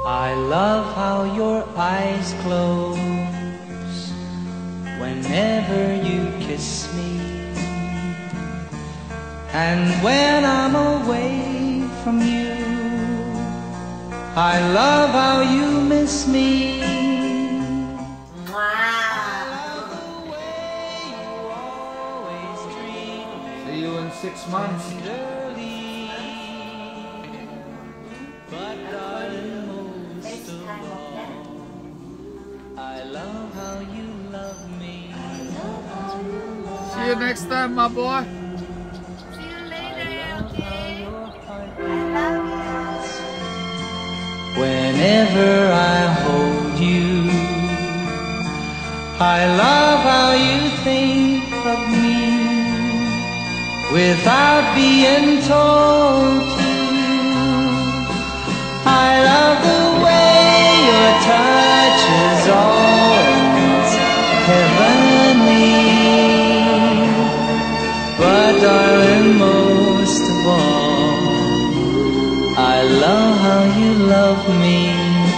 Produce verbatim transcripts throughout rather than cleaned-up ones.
I love how your eyes close whenever you kiss me, and when I'm away from you, I love how you miss me. See you in six months. But darling, most of all, I love how you love me. See you next time, my boy. See you later, okay? I love you. Whenever I hold you, I love how you think of me without being told to. I love the way your touch is always heavenly. But darling, most of all, I love how you love me.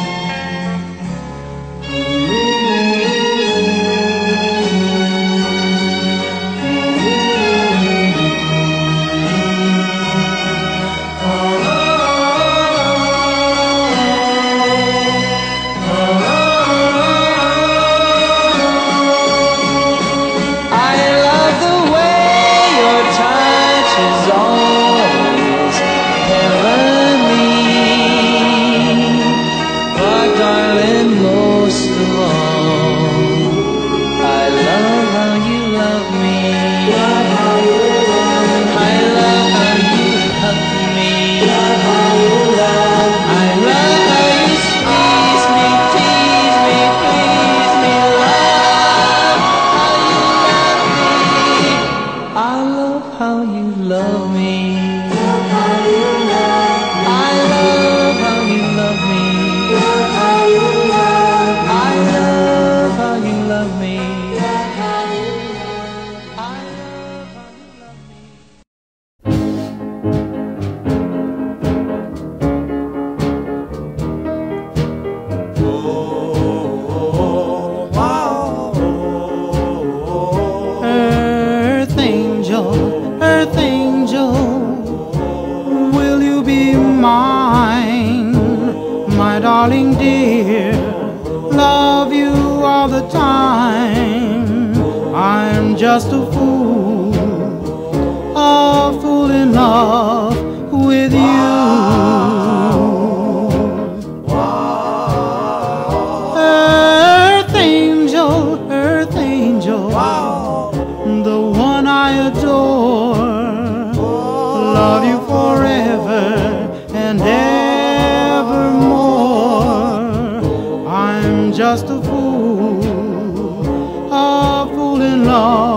Darling dear, love you all the time. I'm just a fool, a fool in love with you. Earth angel, earth angel, the one I adore. Love you forever and evermore. I'm just a fool, a fool in love